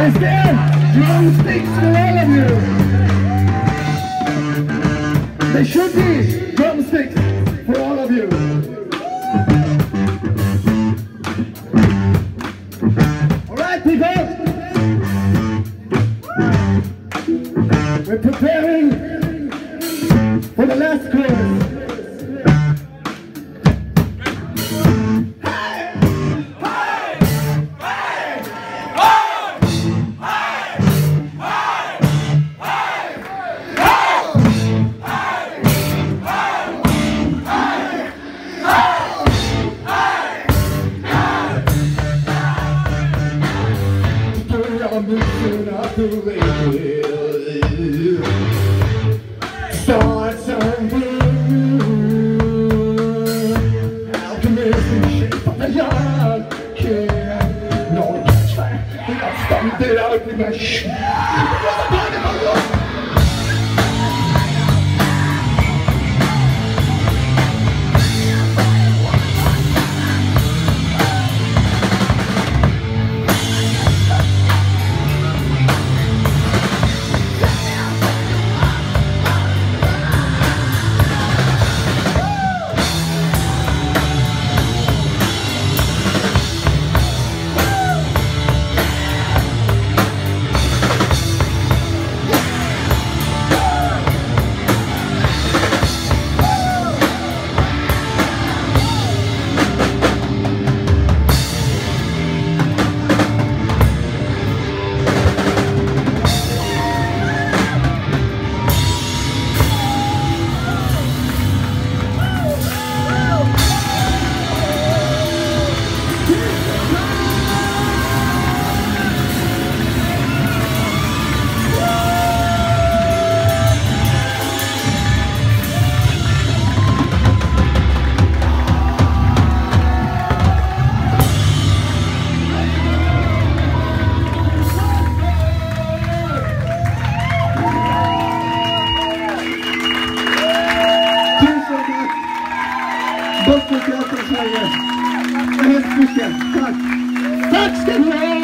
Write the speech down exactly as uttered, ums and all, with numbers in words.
Is there drumsticks for all of you? There should be drumsticks for all of you. Alright people, we're preparing for the last chorus. Stars are blue, alchemist in shape of a young kid. No catch fire, we got stumped it out with my shit. Doktor Teater Sverige. Det är hemskt mycket. Tack. Tack ska ni ha.